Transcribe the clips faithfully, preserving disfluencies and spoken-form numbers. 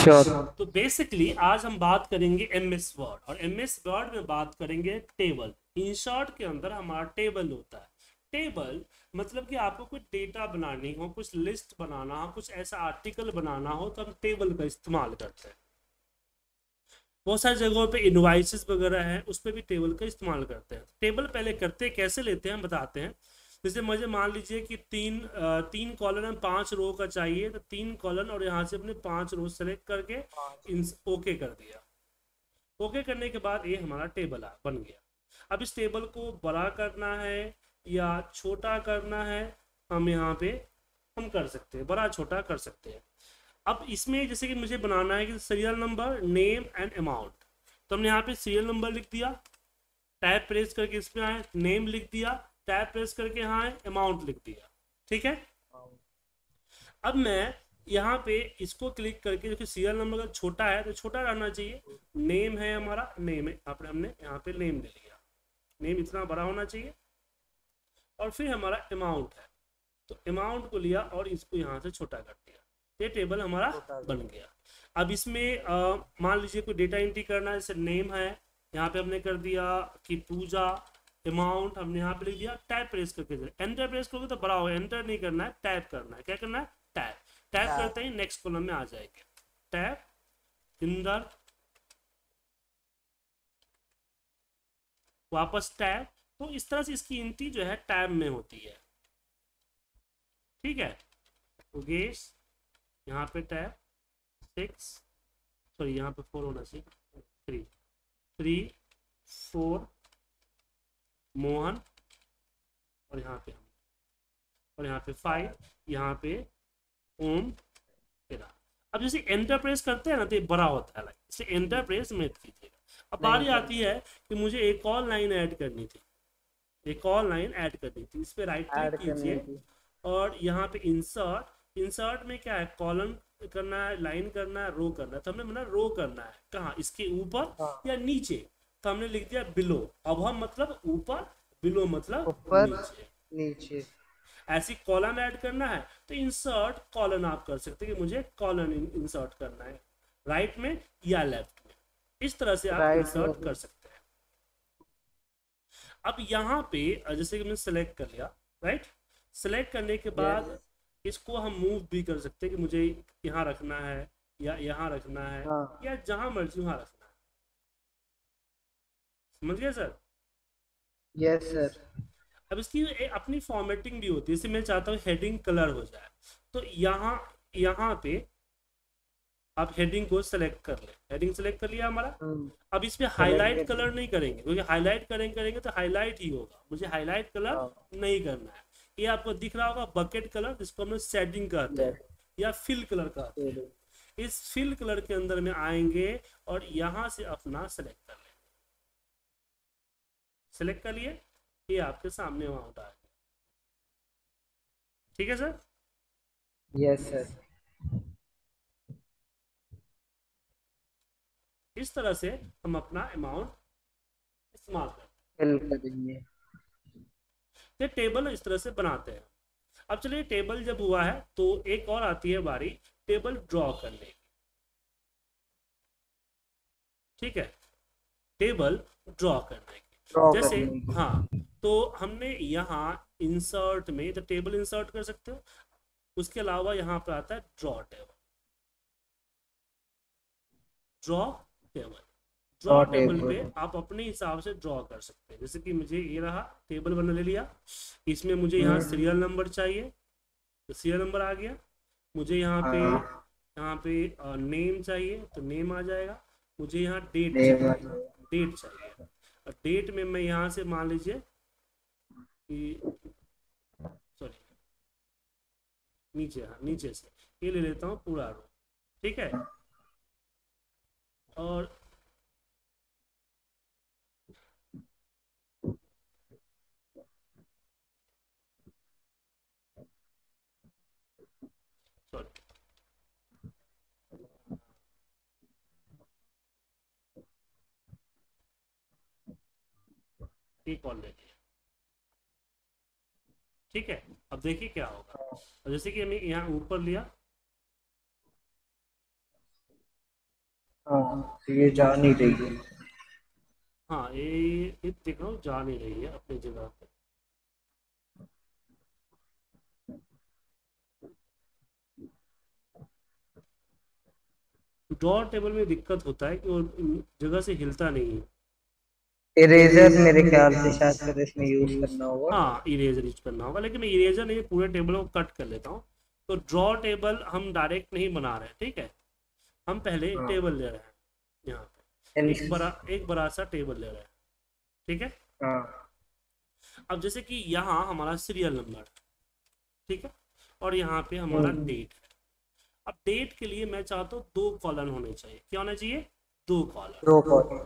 Sure. तो basically आज हम बात करेंगे एम एस वर्ड, और एम एस वर्ड में बात करेंगे टेबल। इन शॉर्ट के अंदर हमारा टेबल होता है। टेबल मतलब कि आपको कुछ डेटा बनानी हो, कुछ लिस्ट बनाना हो, कुछ ऐसा आर्टिकल बनाना हो, तो हम टेबल का इस्तेमाल करते हैं। बहुत सारी जगहों पे इनवाइसेस वगैरह है, उस पर भी टेबल का इस्तेमाल करते हैं। टेबल पहले करते कैसे लेते हैं हम बताते हैं। जैसे मुझे मान लीजिए कि तीन अ, तीन कॉलम है, पांच रो का चाहिए, तो तीन कॉलम और यहाँ से अपने पांच रो सेलेक्ट करके इन ओके कर दिया। ओके करने के बाद ये हमारा टेबल आ बन गया। अब इस टेबल को बड़ा करना है या छोटा करना है, हम यहाँ पे हम कर सकते हैं, बड़ा छोटा कर सकते हैं। अब इसमें जैसे कि मुझे बनाना है कि serial number, name and amount, तो हमने यहाँ पे सीरियल नंबर लिख दिया, टैब प्रेस करके इसमें आए, नेम लिख दिया, टैब प्रेस करके यहाँ आए, अमाउंट लिख दिया। ठीक है। अब मैं यहाँ पे इसको क्लिक करके, जो कि सीरियल नंबर अगर छोटा है तो छोटा रहना चाहिए, नेम है हमारा, नेम है, आपने हमने यहाँ पे नेम ले लिया, नेम इतना बड़ा होना चाहिए। और फिर हमारा अमाउंट है, तो अमाउंट को लिया और इसको यहाँ से छोटा कर दिया। ये टेबल हमारा बन गया। अब इसमें अ, मान लीजिए कोई डेटा एंट्री करना है, जैसे नेम है, यहाँ पे हमने कर दिया कि पूजा। अमाउंट हमने यहाँ पे लिख दिया, टैब प्रेस करके, एंटर प्रेस करोगे तो बड़ा होगा, एंटर नहीं करना है, टैब करना है। क्या करना है? टैब। टैब करते ही नेक्स्ट कॉलम में आ जाएंगे, टैब, इंदर, वापस टैब। तो इस तरह से इसकी एंट्री जो है टैब में होती है। ठीक है। योगेश, यहाँ पे टैब सिक्स, सॉरी यहाँ पे फोर होना चाहिए, थ्री, थ्री फोर, मोहन, और यहाँ पे हम, और यहाँ पे फाइव, यहाँ पे ओम, तेरा। अब जैसे एंटर प्रेस करते हैं ना तो ये बड़ा होता है, इसे एंटर प्रेस मत कीजिएगा। अब बारी आती है कि मुझे एक और लाइन ऐड करनी थी, एक और लाइन ऐड करनी थी, इस पे राइट क्लिक ऐड करनी कीजिए थी। और यहाँ पे इंसर्ट, इंसर्ट में क्या है, कॉलम करना है, लाइन करना है, रो करना है। तो हमने मतलब रो करना है कहाँ, इसके ऊपर हाँ, या नीचे, तो हमने लिख दिया बिलो। अब हम मतलब ऊपर, बिलो मतलब ऊपर नीचे। नीचे। ऐसी कॉलम ऐड करना है तो इंसर्ट कॉलन आप कर सकते हैं कि मुझे कॉलन इंसर्ट करना है, राइट में या लेफ्ट में। इस तरह से आप राइट में। इंसर्ट कर सकते हैं। अब यहाँ पे जैसे कि मैंने सेलेक्ट कर लिया, राइट। सेलेक्ट करने के यस। बाद इसको हम मूव भी कर सकते हैं कि मुझे यहाँ रखना है या यहाँ रखना है हाँ। या जहां मर्जी वहां रखना है। समझ गए सर? Yes sir. अब इसकी अपनी फॉर्मेटिंग भी होती है, जैसे मैं चाहता हूँ हेडिंग कलर हो जाए, तो यहाँ यहाँ पे आप हेडिंग को सेलेक्ट कर ले, हेडिंग सेलेक्ट कर लिया हमारा। हम्म। अब इसमें सेलेक्ट हाईलाइट कर कलर नहीं करेंगे, क्योंकि हाईलाइट करेंगे करेंगे तो हाईलाइट ही होगा, मुझे हाईलाइट कलर हाँ। नहीं करना है। ये आपको दिख रहा होगा बकेट कलर, जिसको हम लोग शेडिंग कहते हैं यस। या फिल कलर कहते हैं। इस फिल कलर के अंदर में आएंगे और यहाँ से अपना सेलेक्ट कर लें। सेलेक्ट कर लिए, ये आपके सामने अमाउंट आ गया। ठीक है सर। Yes sir. इस तरह से हम अपना अमाउंट इस्तेमाल करते फिल करेंगे। हैं। ये टेबल इस तरह से बनाते हैं। अब चलिए, टेबल जब हुआ है तो एक और आती है बारी, टेबल ड्रॉ करने की। ठीक है, टेबल ड्रॉ करने ड्रॉ की। जैसे करने की। हाँ, तो हमने यहाँ इंसर्ट में तो टेबल इंसर्ट कर सकते हो। उसके अलावा यहाँ पे आता है draw table, draw table. Draw draw table पे टेबल। आप अपने हिसाब से ड्रॉ कर सकते हैं। जैसे कि मुझे ये रहा, टेबल बना ले लिया, इसमें मुझे यहाँ हम्म। सीरियल नंबर चाहिए, तो सीरियल नंबर आ गया। मुझे यहाँ पे, हाँ। यहाँ पे नेम चाहिए तो नेम आ जाएगा। मुझे यहाँ डेट नेम। चाहिए, डेट चाहिए। और डेट में मैं यहाँ से मान लीजिए कि, सॉरी, नीचे, हाँ नीचे से ये ले लेता हूँ पूरा रो। ठीक है। और सॉरी, एक और ले लिया। ठीक है। अब देखिए क्या होगा। और जैसे कि हमें यहाँ ऊपर लिया, हाँ, तो ये जा नहीं रही है। हाँ, ये ये देख रहा हूँ जा नहीं रही है अपनी जगह पे। ड्रॉ टेबल में दिक्कत होता है कि वो जगह से हिलता नहीं है। इरेजर मेरे ख्याल से शायद फिर इसमें यूज करना होगा। हाँ, इरेजर यूज करना होगा, लेकिन मैं इरेजर नहीं पूरे टेबल को कट कर लेता हूँ। तो ड्रॉ टेबल हम डायरेक्ट नहीं बना रहे हैं, ठीक है। हम पहले एक हाँ। टेबल ले रहे हैं, यहाँ पे इन- एक बड़ा एक बड़ा सा टेबल ले रहे हैं, ठीक है। हाँ। अब जैसे कि यहाँ हमारा सीरियल नंबर, ठीक है, और यहाँ पे हमारा हम्म, डेट है। अब डेट के लिए मैं चाहता हूँ दो कॉलम होने चाहिए। क्या होना चाहिए? दो कॉलम, दो कॉलम।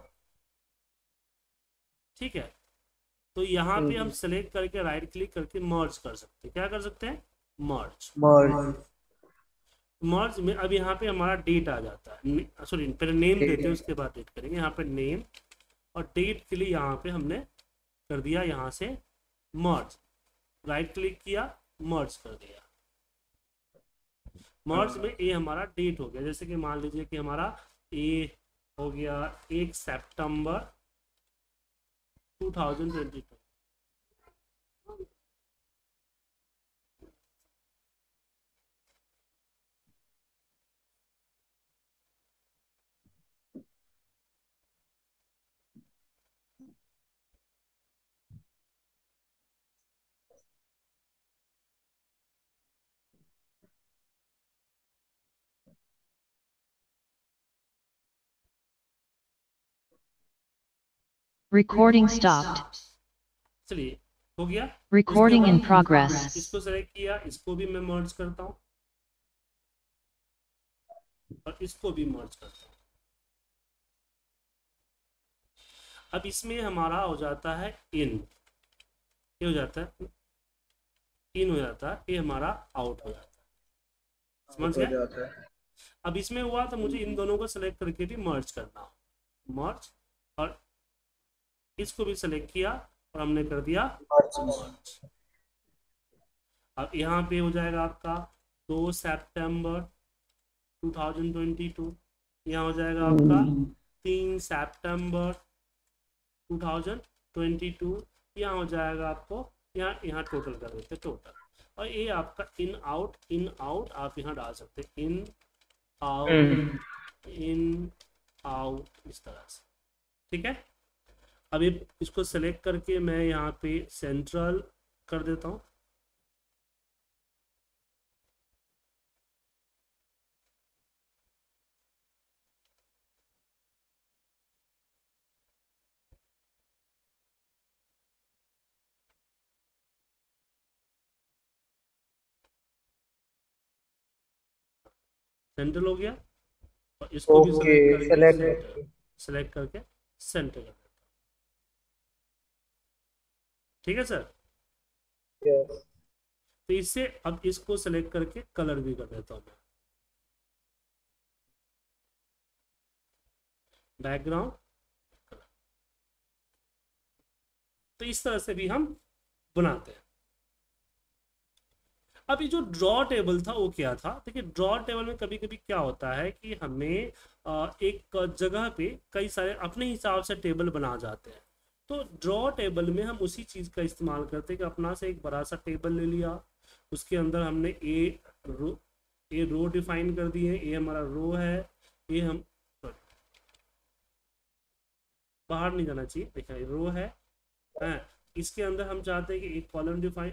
ठीक है। तो यहाँ पे हम हम्म, सेलेक्ट करके राइट क्लिक करके मर्ज कर सकते हैं। क्या कर सकते हैं? मर्ज। मर्ज। मर्ज में अब यहाँ पे हमारा डेट आ जाता है, सॉरी पहले नेम देते हैं उसके बाद डेट करेंगे। यहाँ पे नेम और डेट के लिए यहाँ पे हमने कर दिया यहाँ से मर्ज, राइट क्लिक किया, मर्ज कर दिया। मर्ज में ए हमारा डेट हो गया, जैसे कि मान लीजिए कि हमारा ए हो गया एक सितंबर two thousand twenty two. Recording stopped. चलिए, हो गया। Recording इसके in बाद progress. इसको सेलेक्ट किया, इसको भी मैं मर्ज करता हूँ और इसको भी मर्ज करता हूँ। अब इसमें हमारा हो जाता है इन, ये हो जाता है इन, हो जाता है ये हमारा आउट हो जाता है। समझ हो गए? जाता है। अब इसमें हुआ तो मुझे इन दोनों को सेलेक्ट करके भी मर्ज करना हो, मर्ज, और इसको भी सेलेक्ट किया और हमने कर दिया मर्ज। मर्ज। अब यहाँ पे हो जाएगा आपका दो सितंबर टू थाउजेंड ट्वेंटी टू। यहाँ हो जाएगा आपका तीन सितंबर टू थाउजेंड ट्वेंटी टू। यहाँ हो जाएगा आपको, यहाँ यहाँ टोटल कर देते टोटल। और ये आपका इन आउट, इन आउट आप यहाँ डाल सकते हैं, इन आउट, इन आउट, इस तरह से, ठीक है। अभी इसको सेलेक्ट करके मैं यहाँ पे सेंट्रल कर देता हूँ। सेंट्रल हो गया, और इसको भी ओके, सेलेक्ट करके सेंटर, सेलेक्ट। सेलेक्ट करके सेंटर कर देता हूँ, ठीक है सर। यस। तो इससे अब इसको सेलेक्ट करके कलर भी कर देता हूँ मैं, बैकग्राउंड। तो इस तरह से भी हम बनाते हैं। अब ये जो ड्रॉ टेबल था वो क्या था? देखिए, ड्रॉ टेबल में कभी कभी क्या होता है कि हमें अ, एक जगह पे कई सारे अपने हिसाब से टेबल बना जाते हैं। तो ड्रॉ टेबल में हम उसी चीज़ का इस्तेमाल करते हैं कि अपना से एक बड़ा सा टेबल ले लिया, उसके अंदर हमने ए रो ए रो डिफाइन कर दिए, ये हमारा रो है, ये हम sorry, बाहर नहीं जाना चाहिए, देखिए रो है, हैं। इसके अंदर हम चाहते हैं कि एक कॉलम डिफाइन,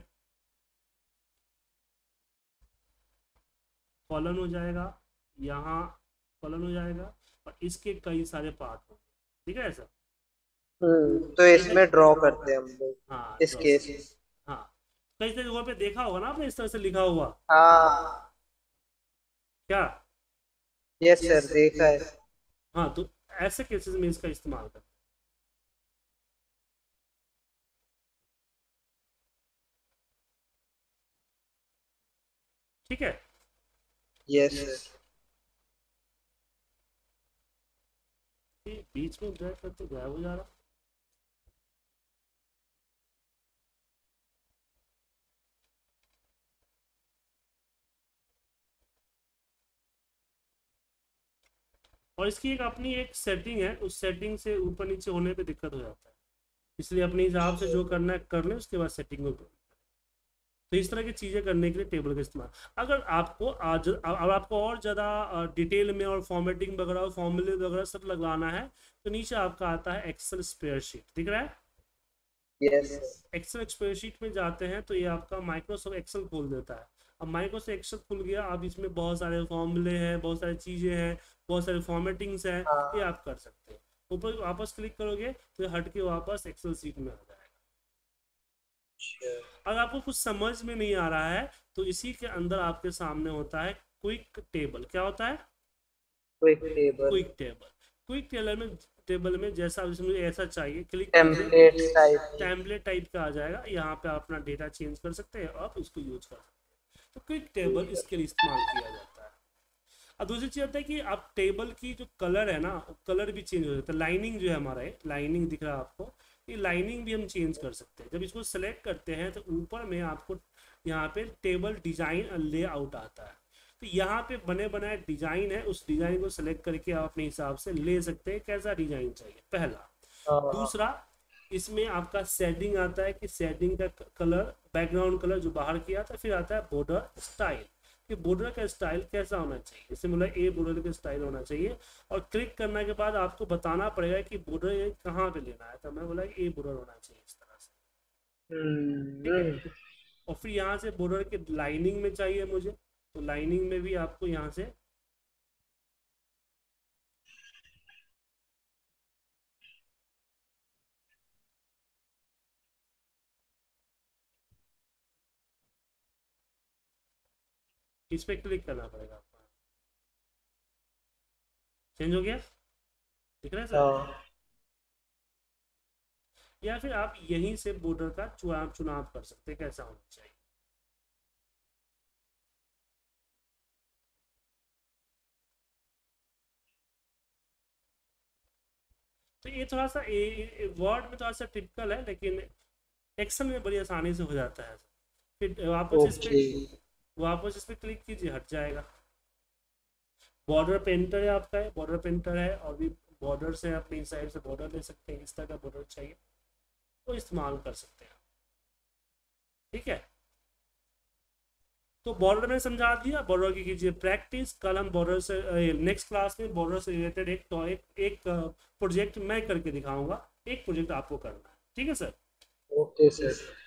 कॉलन हो जाएगा, यहाँ कॉलन हो जाएगा, और इसके कई सारे पार्ट होंगे, ठीक है ऐसा। हम्म, तो इसमें ड्रॉ करते हैं हम हाँ, लोग इस ड्रॉ, केस में। हाँ। कई जगहों पे देखा होगा ना आपने इस तरह से लिखा हुआ, हाँ। क्या? यस सर, देखा है। हाँ, तो ऐसे केसेस में इसका इस्तेमाल करते हैं, ठीक है। Yes sir. ये बीच में ड्रैग करते गायब हो जा रहा। और इसकी एक अपनी एक सेटिंग है, उस सेटिंग से ऊपर नीचे होने पे दिक्कत हो जाता है, इसलिए अपने हिसाब से जो करना है कर लें, उसके बाद सेटिंग को। तो इस तरह की चीज़ें करने के लिए टेबल का इस्तेमाल। अगर आपको आज अब आपको और ज़्यादा डिटेल में और फॉर्मेटिंग वगैरह फॉर्मूले वगैरह सब लगाना है, तो नीचे आपका आता है एक्सेल स्प्रेडशीट, दिख रहा है? यस एक्सेल स्प्रेडशीट में जाते हैं तो ये आपका माइक्रोसॉफ्ट एक्सेल खोल देता है। अब माइक्रोसॉफ्ट एक्सेल खुल गया, अब इसमें बहुत सारे फॉर्मूले हैं, बहुत सारी चीज़ें हैं, बहुत सारे फॉर्मेटिंग्स हैं, ये आप कर सकते हैं। ऊपर वापस क्लिक करोगे तो ये हट के वापस एक्सेल सीट में आ जाएगा। अगर आपको कुछ समझ में नहीं आ रहा है तो इसी के अंदर आपके सामने होता है क्विक टेबल। क्या होता है? Quick table. Quick table. Quick table में टेबल में जैसा मुझे ऐसा चाहिए, click template type template type का आ जाएगा, यहाँ पे आप अपना डेटा चेंज कर सकते हैं और उसको यूज कर सकते हैं। तो क्विक टेबल इसके लिए इस्तेमाल किया जाता है। अब दूसरी चीज़ होता है कि आप टेबल की जो कलर है ना, कलर भी चेंज हो जाता है। लाइनिंग जो है हमारा है, लाइनिंग दिख रहा है आपको, ये लाइनिंग भी हम चेंज कर सकते हैं। जब इसको सेलेक्ट करते हैं तो ऊपर में आपको यहाँ पे टेबल डिजाइन लेआउट आता है, तो यहाँ पे बने बनाए डिजाइन है, उस डिजाइन को सेलेक्ट करके आप अपने हिसाब से ले सकते हैं कैसा डिजाइन चाहिए, पहला। दूसरा, इसमें आपका शेडिंग आता है कि शेडिंग का कलर, बैकग्राउंड कलर जो बाहर किया था। फिर आता है बॉर्डर स्टाइल कि बॉर्डर का स्टाइल कैसा होना चाहिए, जैसे बोला ए बॉर्डर का स्टाइल होना चाहिए। और क्लिक करने के बाद आपको बताना पड़ेगा कि बॉर्डर कहाँ पे लेना है, तो मैं बोला ए बॉर्डर होना चाहिए इस तरह से, ठीक है। और फिर यहाँ से बॉर्डर के लाइनिंग में चाहिए मुझे, तो लाइनिंग में भी आपको यहाँ से इस पे क्लिक करना पड़ेगा आपको। चेंज हो गया, दिख रहा है सर? या फिर आप यहीं से बॉर्डर का चुनाव चुनाव कर सकते हैं कैसा होना चाहिए। तो ये थोड़ा सा वर्ड में थोड़ा सा टिपिकल है, लेकिन एक्सेल में बड़ी आसानी से हो जाता है। फिर वापस इस पे वापस इस पे क्लिक कीजिए, हट जाएगा। बॉर्डर पेंटर है आपका, है बॉर्डर पेंटर है, और भी बॉर्डर से अपनी साइड से बॉर्डर ले सकते हैं, इस तरह का बॉर्डर चाहिए तो इस्तेमाल कर सकते हैं, ठीक है। तो बॉर्डर में समझा दिया, बॉर्डर की कीजिए प्रैक्टिस। कल हम बॉर्डर से नेक्स्ट क्लास में बॉर्डर से रिलेटेड एक तो एक, एक प्रोजेक्ट मैं करके दिखाऊंगा, एक प्रोजेक्ट आपको करना है, ठीक है सर? Okay sir.